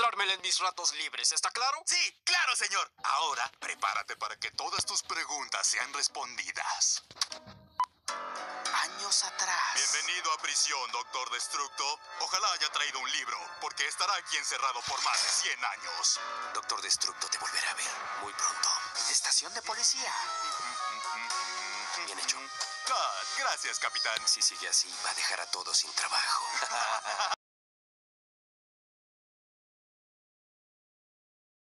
demostrármela en mis ratos libres, ¿está claro? Sí, claro, señor. Ahora, prepárate para que todas tus preguntas sean respondidas. Años atrás. Bienvenido a prisión, Doctor Destructo. Ojalá haya traído un libro, porque estará aquí encerrado por más de 100 años. Doctor Destructo te volverá a ver muy pronto. Estación de policía. Bien hecho. Gracias, capitán. Si sigue así, va a dejar a todos sin trabajo.